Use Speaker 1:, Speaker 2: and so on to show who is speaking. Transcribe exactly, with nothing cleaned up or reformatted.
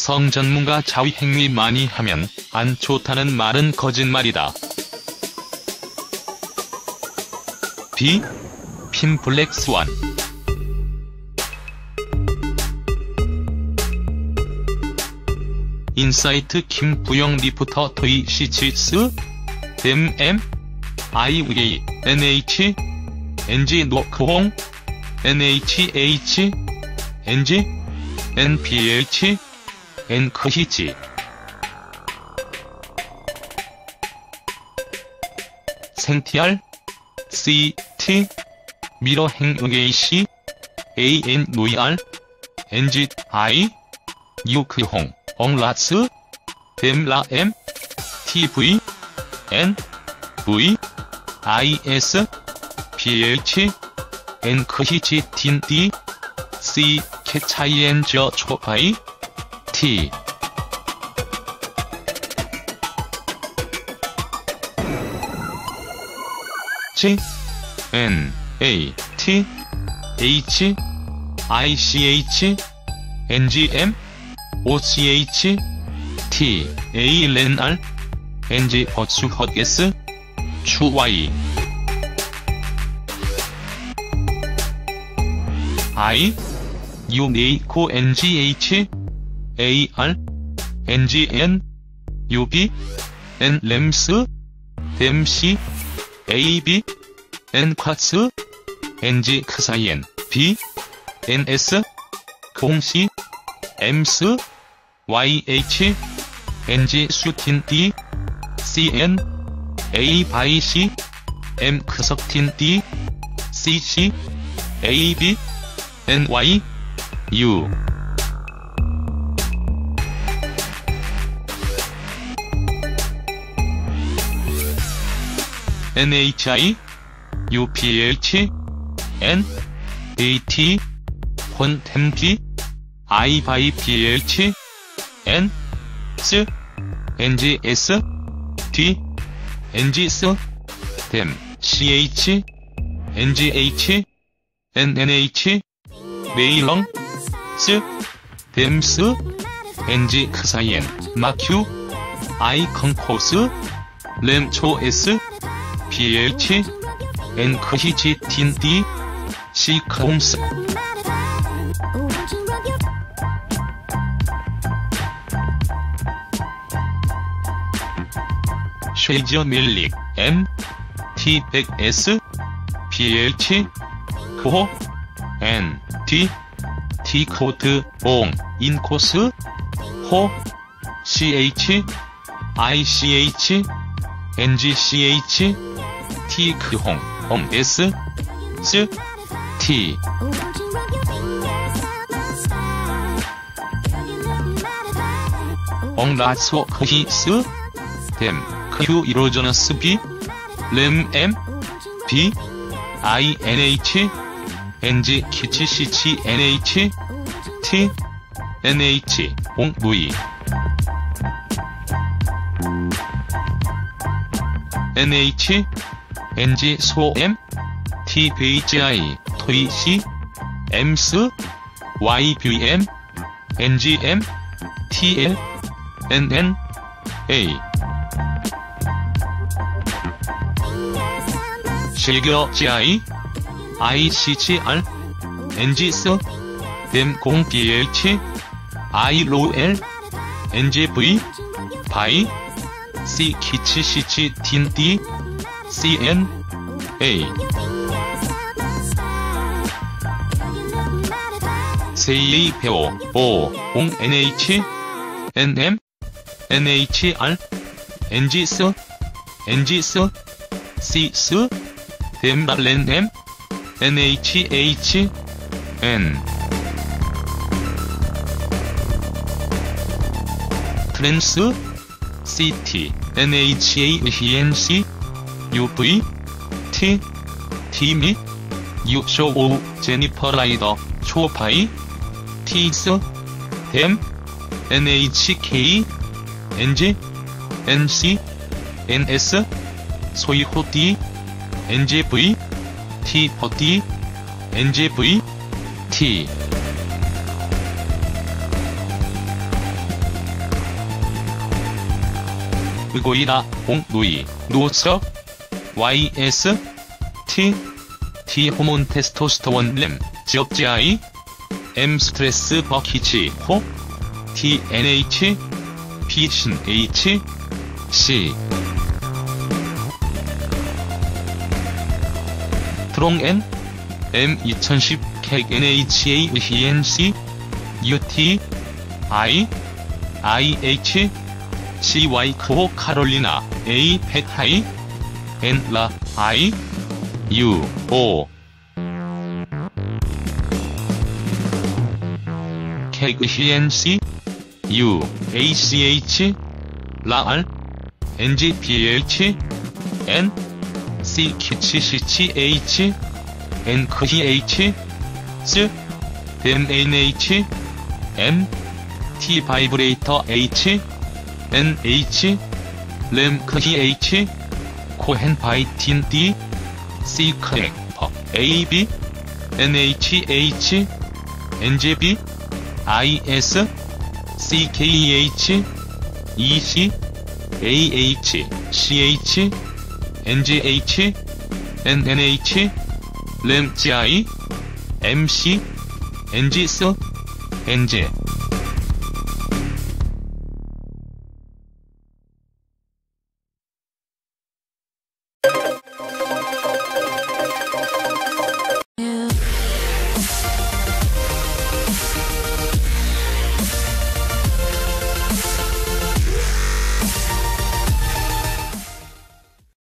Speaker 1: 성 전문가 자위 행위 많이 하면 안 좋다는 말은 거짓말이다. 비. 핀 블랙 스완. 인사이트 김부영 리포터 트위시치스 댐 엠 아이 위 엔 에이치 엔지 노크홍 엔 에이치 에이치 엔지 엔 피 에이치 엔 크히치 생티알 씨 티 미러 행의시 에이 엔 노이알 엔지 아이 유크홍 엉라스 댐라 엠 티 브이 엔 브이 아이 에스 피 에이치 엔 크히치 틴 디 씨 캐차이엔 저 초파이 티 지 엔 에이 티 에이치 아이 씨 에이치 엔 지 엠 오 씨 에이치 티 에이 렌알 엔 지 버추 헛게스 추 와이 아이 유 네이코 엔 지 에이치 에이 알 엔 지 엔 유 비 엔 램스 댐시 에이 비 엔 쿼츠 엔 지 크사이엔 비 엔 에스 공시 엠스 와이 에이치 엔 지 슈틴 디 씨 엔 에이 바이 시 엠 크석틴 디 씨 씨 에이 비 엔 와이 유 엔 에이치 아이 유 피 에이치 엔 에이 티 콘템 비 아이 바이 피 에이치 엔 스 엔 지 에스 디 엔 지 스 댐 씨 에이치 엔 지 에이치 엔 엔 에이치 메이렁 스 댐스 엔 지 크사이엔 마큐 아이 컨코스 램초 에스 피 에이치 엔 크히치 틴 디 씨 크홈스 쉐이저 밀릭 엠 티 백 에스 피 에이치 코 엔 디 티 코드 옹 인코스 호 씨 에이치 아이 씨 에이치 엔 지 씨 에이치 티 크홍 옴 에스 스 티 엉라소 크히스 댐 크유 이로저너스 비 램 엠 비 아이 엔 에이치 엔 지 키치 시치 엔 에이치 티 엔 에이치 옹 브이 엔 에이치 엔 지 소 엠 티 베이지 아이 토이 시 엠스 와이 비 엠 엔 지 엠 티 엘 엔 엔 에이 실겨 지아이 아이 씨 지 알 엔 지 스 댐 공 비 에이치 아이 로우 엘 엔 지 브이 바이 C 키치 시치 틴 디 씨 엔 에이 세이 페오 오 옹 엔 에이치 엔 엠 엔 에이치 알 엔 지 스 엔 지 스 씨 스 댐 랄렌 엠 엔 에이치 에이치 엔 트랜스 씨티 엔 에이치 에이 엔 씨 유 브이 티 티 미 유쇼 오 제니퍼 라이더 초파이 티스 댐 엔 에이치 케이 엔 지 엔 씨 엔 에스 소이호 디 엔 지 브이 티 퍼디 엔 지 브이 티 의고이라 옹누이 노서 와이에스 T T 호몬 테스토스테론 램 지업지아이 M 스트레스 버키치 호 T 엔 에이치 P 신 H C 트롱 N M 이천십 캑 엔 에이치 에이 히 엔 씨 U T I I H C Y 크호 카롤리나 A 펫하이 N 라 I U O 캑 히 엔 씨 U A C H 라알 N G P H N C 키치 C H N 크 H S 댐 N H M T 바이브레이터 H N H 램 크 H 코헨 바이틴 D C 크랙퍼 A B N H H N G B I S C K H E C A H C H N G H N N H 램 G I M C N G S N G